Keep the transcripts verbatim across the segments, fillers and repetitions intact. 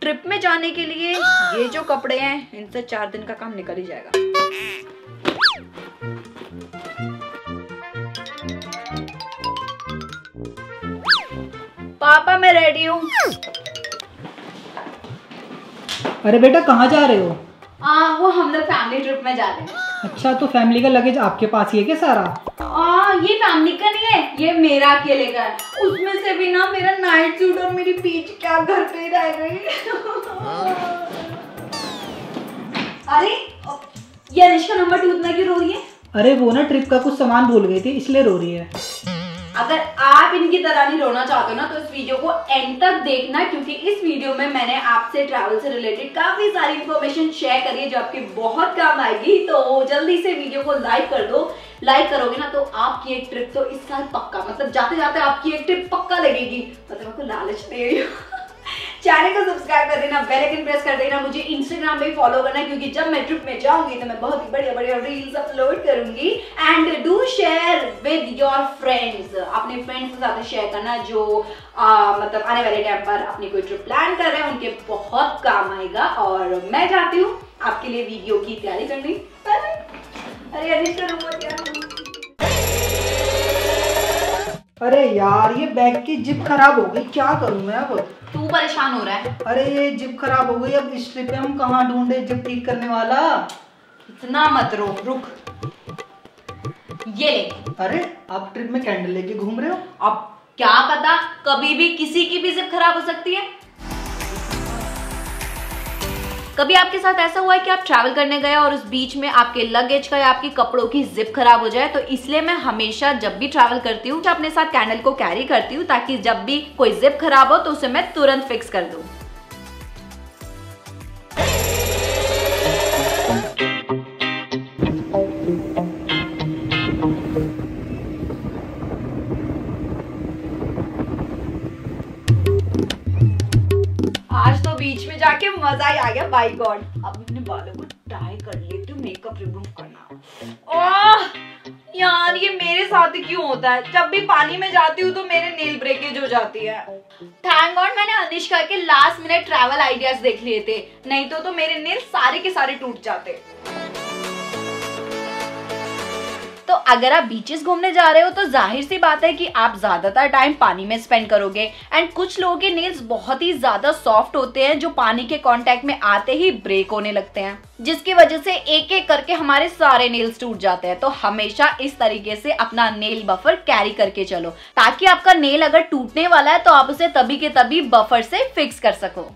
Trip में जाने के लिए ये जो कपड़े हैं इनसे चार दिन का काम निकल ही जाएगा। पापा मैं रेडी हूँ। अरे बेटा कहाँ जा रहे हो? आ, वो हम लोग फैमिली ट्रिप में जा रहे हैं। अच्छा, तो फैमिली का लगेज आपके पास ही है क्या सारा? आ, ये फैमिली का नहीं है, ये मेरा अकेले का है। उसमें से भी ना मेरा नाइट सूट और मेरी पीच क्या घर पे रह गई। अरे ये अनुष्का नंबर टू इतना क्यों रो रही है? अरे वो ना ट्रिप का कुछ सामान भूल गई थी इसलिए रो रही है। अगर आप इनकी तरह नहीं रोना चाहते ना तो इस वीडियो को एंड तक देखना, क्योंकि इस वीडियो में मैंने आपसे ट्रैवल से रिलेटेड काफी सारी इंफॉर्मेशन शेयर करी है जो आपके बहुत काम आएगी। तो जल्दी से वीडियो को लाइक कर दो। लाइक करोगे ना तो आपकी एक ट्रिप तो इस साल पक्का, मतलब जाते जाते आपकी एक ट्रिप पक्का लगेगी। मतलब आपको लालच दे रही हूँ। चैनल को सब्सक्राइब कर देना, बेल आइकन प्रेस कर देना, मुझे इंस्टाग्राम पे फॉलो करना, क्योंकि जब मैं ट्रिप में जाऊंगी तो मैं बहुत ही बढ़िया बढ़िया रील्स अपलोड करूंगी। And do share with your friends, अपने फ्रेंड्स के साथ शेयर करना जो आ, मतलब आने वाले टाइम पर अपनी कोई ट्रिप प्लान कर रहे हैं, उनके बहुत काम आएगा। और मैं जाती हूँ आपके लिए वीडियो की तैयारी करनी। अरे अनुष्का रुको क्या? अरे यार ये बैग की जिप खराब हो गई, क्या करूं मैं अब? तू परेशान हो रहा है? अरे ये जिप खराब हो गई, अब इस ट्रिप में हम कहाँ ढूंढे जिप ठीक करने वाला? इतना मत रो, रुक ये ले। अरे आप ट्रिप में कैंडल लेके घूम रहे हो? अब क्या पता, कभी भी किसी की भी जिप खराब हो सकती है। कभी आपके साथ ऐसा हुआ है कि आप ट्रैवल करने गए और उस बीच में आपके लगेज का या आपकी कपड़ों की जिप खराब हो जाए? तो इसलिए मैं हमेशा जब भी ट्रैवल करती हूँ अपने साथ कैंडल को कैरी करती हूँ, ताकि जब भी कोई जिप खराब हो तो उसे मैं तुरंत फिक्स कर दूँ। आज तो बीच में जाके मजा ही आ गया, बाय गॉड। अब अपने बालों को टाई कर लेती हूँ, मेकअप रिमूव करना। ओह यार ये मेरे साथ ही क्यों होता है? जब भी पानी में जाती हूँ तो मेरे नेल ब्रेकेज हो जाती है। थैंक गॉड मैंने अनुष्का के लास्ट मिनट ट्रैवल आइडियाज देख लिए थे, नहीं तो तो मेरे नेल सारे के सारे टूट जाते। तो अगर आप बीचेस घूमने जा रहे हो तो जाहिर सी बात है कि आप ज्यादातर टाइम पानी में स्पेंड करोगे। एंड कुछ लोगों के नेल्स बहुत ही ज्यादा सॉफ्ट होते हैं जो पानी के कांटेक्ट में आते ही ब्रेक होने लगते हैं, जिसकी वजह से एक एक करके हमारे सारे नेल्स टूट जाते हैं। तो हमेशा इस तरीके से अपना नेल बफर कैरी करके चलो, ताकि आपका नेल अगर टूटने वाला है तो आप उसे तभी के तभी बफर से फिक्स कर सको।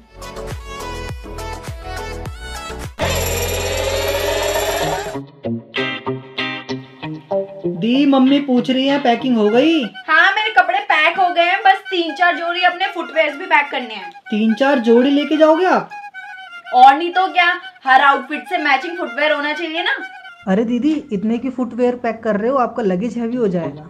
दी मम्मी पूछ रही है पैकिंग हो गई? हाँ मेरे कपड़े पैक हो गए हैं, बस तीन चार जोड़ी अपने फुटवेयर्स भी पैक करने हैं। तीन चार जोड़ी लेके जाओगे आप? और नहीं तो क्या, हर आउटफिट से मैचिंग फुटवेयर होना चाहिए ना। अरे दीदी इतने की फुटवेयर पैक कर रहे हो, आपका लगेज हैवी हो जाएगा।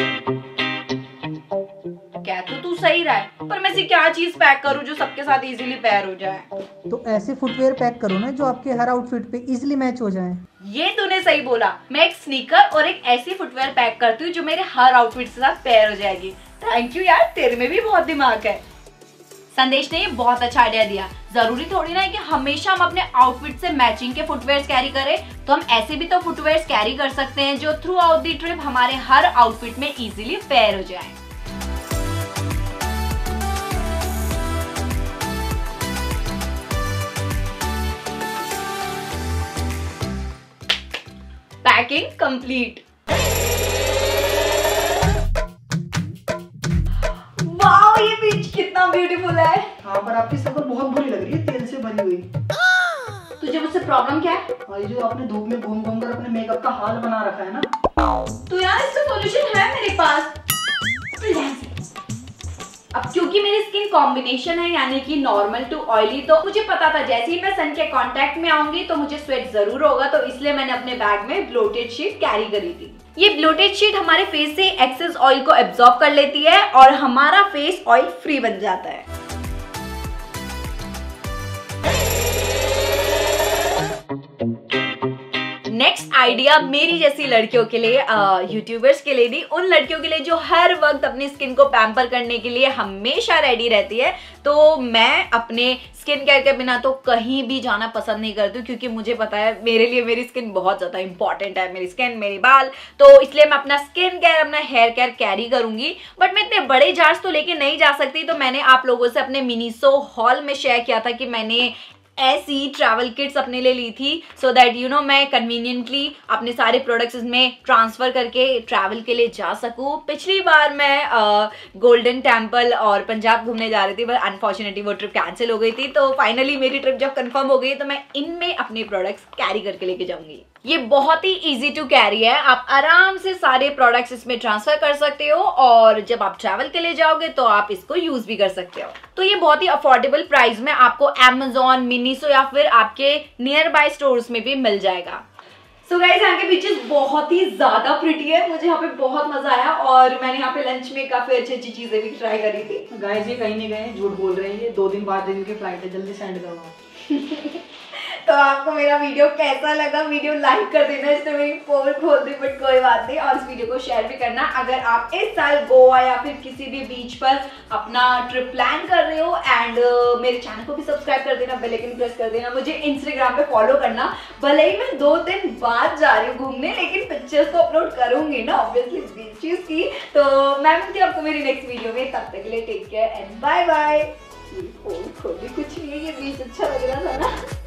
क्या तो तू सही रहा है, पर मैं ऐसी क्या चीज पैक करूं जो सबके साथ इजीली पेयर हो जाए? तो ऐसे फुटवेयर पैक करो ना जो आपके हर आउटफिट पे इजीली मैच हो जाए। ये तूने सही बोला, मैं एक स्नीकर और एक ऐसी फुटवेयर पैक करती हूँ जो मेरे हर आउटफिट के साथ पेयर हो जाएगी। थैंक यू यार, तेरे में भी बहुत दिमाग है। संदेश ने ये बहुत अच्छा आइडिया दिया। जरूरी थोड़ी ना है कि हमेशा हम अपने आउटफिट से मैचिंग के फुटवेयर कैरी करें, तो हम ऐसे भी तो फुटवेयर कैरी कर सकते हैं जो थ्रू आउट द ट्रिप हमारे हर आउटफिट में इजीली पेयर हो जाए। Packing complete. वाओ ये बीच कितना ब्यूटीफुल है। हाँ पर आपकी शक्ल बहुत बुरी लग रही है, तेल से भरी हुई। तुझे मुझसे प्रॉब्लम क्या है? ये जो आपने धूप में घूम घूम कर अपने मेकअप का हाल बना रखा है ना। तो यार इसका सॉल्यूशन है मेरे पास। अब क्योंकि मेरी स्किन कॉम्बिनेशन है यानी कि नॉर्मल टू ऑयली, तो मुझे पता था जैसे ही मैं सन के कांटेक्ट में आऊंगी तो मुझे स्वेट जरूर होगा, तो इसलिए मैंने अपने बैग में ब्लोटेड शीट कैरी करी थी। ये ब्लोटेड शीट हमारे फेस से एक्सेस ऑयल को एब्जॉर्ब कर लेती है और हमारा फेस ऑयल फ्री बन जाता है। नेक्स्ट आइडिया मेरी जैसी लड़कियों के लिए, यूट्यूबर्स के लिए नहीं, उन लड़कियों के लिए जो हर वक्त अपनी स्किन को पैम्पर करने के लिए हमेशा रेडी रहती है। तो मैं अपने स्किन केयर के बिना तो कहीं भी जाना पसंद नहीं करती हूँ, क्योंकि मुझे पता है मेरे लिए मेरी स्किन बहुत ज्यादा इंपॉर्टेंट है, मेरी स्किन, मेरी बाल। तो इसलिए मैं अपना स्किन केयर, अपना हेयर केयर कैरी करूंगी। बट मैं इतने बड़े जार्स तो लेके नहीं जा सकती, तो मैंने आप लोगों से अपने मिनीसो हॉल में शेयर किया था कि मैंने ऐसी ट्रैवल किट्स अपने लिए ली थी, सो दैट यू नो मैं कन्वीनियंटली अपने सारे प्रोडक्ट्स इसमें ट्रांसफर करके ट्रैवल के लिए जा सकूं। पिछली बार मैं गोल्डन टेम्पल और पंजाब घूमने जा रही थी, पर अनफॉर्चुनेटली वो ट्रिप कैंसिल हो गई थी। तो फाइनली मेरी ट्रिप जब कंफर्म हो गई तो मैं इनमें अपने प्रोडक्ट्स कैरी करके लेके जाऊंगी। ये बहुत ही इजी टू कैरी है, आप आराम से सारे प्रोडक्ट्स इसमें ट्रांसफर कर सकते हो, और जब आप ट्रैवल के लिए जाओगे तो आप इसको यूज भी कर सकते हो। तो ये बहुत ही अफोर्डेबल प्राइस में आपको अमेज़न, मिनीसो या फिर आपके नियर बाय स्टोर्स में भी मिल जाएगा। सो गाइस, यहाँ के बीचेस बहुत ही ज्यादा प्रिटी है, मुझे यहाँ पे बहुत मजा आया, और मैंने यहाँ पे लंच में काफी अच्छी अच्छी चीजें भी ट्राई करी थी। गाइस ये कहीं नहीं गए, झूठ बोल रहे हैं, ये दो दिन बाद दिन की फ्लाइट है, जल्दी सेंड करवाओ। तो आपको मेरा वीडियो कैसा लगा? वीडियो लाइक कर देना, इसने मेरी पोल खोल दी, बट कोई बात नहीं। और इस वीडियो को शेयर भी करना। अगर आप इस साल गोवा या फिर किसी भी बीच पर अपना ट्रिप प्लान कर रहे हो, एंड uh, मेरे चैनल को भी सब्सक्राइब कर देना, बेल आइकन प्रेस कर देना, मुझे इंस्टाग्राम पे फॉलो करना। भले ही मैं दो दिन बाद जा रही हूँ घूमने, लेकिन पिक्चर्स तो अपलोड करूंगी ना ऑब्वियसली बीचेस की। तो मैं मिलती हूँ आपको मेरी नेक्स्ट वीडियो में, तब तक के लिए take care and bye bye. खोली कुछ नहीं है, ये बीच अच्छा लग रहा था ना।